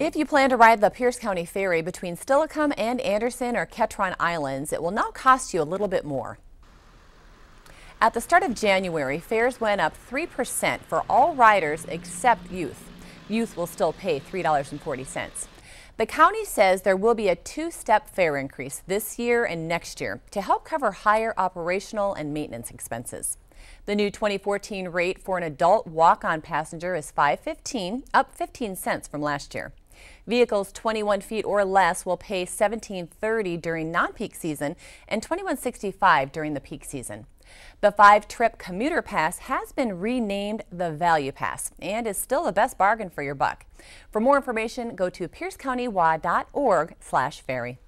If you plan to ride the Pierce County Ferry between Steilacoom and Anderson or Ketron Islands, it will now cost you a little bit more. At the start of January, fares went up 3% for all riders except youth. Youth will still pay $3.40. The county says there will be a two-step fare increase this year and next year to help cover higher operational and maintenance expenses. The new 2014 rate for an adult walk-on passenger is $5.15, up 15 cents from last year. Vehicles 21 feet or less will pay $17.30 during non-peak season and $21.65 during the peak season. The 5-trip commuter pass has been renamed the Value Pass and is still the best bargain for your buck. For more information, go to piercecountywa.org/ferry.